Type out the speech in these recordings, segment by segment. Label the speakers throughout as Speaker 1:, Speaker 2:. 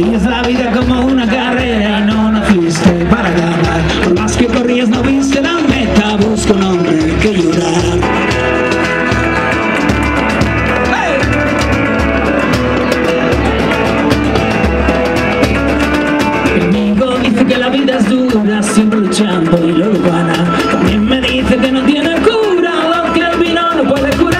Speaker 1: Veías la vida como una carrera y no naciste para ganar. Por más que corrías no viste la meta, busca un hombre que llorar. ¡Hey! Mi amigo dice que la vida es dura, siempre luchando y luego gana. También me dice que no tiene cura lo que el vino no puede curar.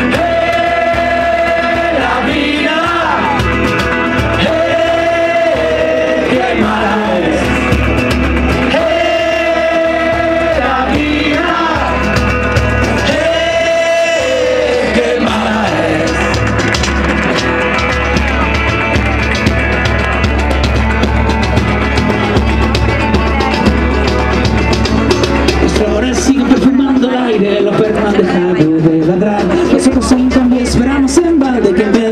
Speaker 1: Siguen perfumando el aire, los perros han dejado de ladrar. Nosotros en cambio esperamos en balde que en vez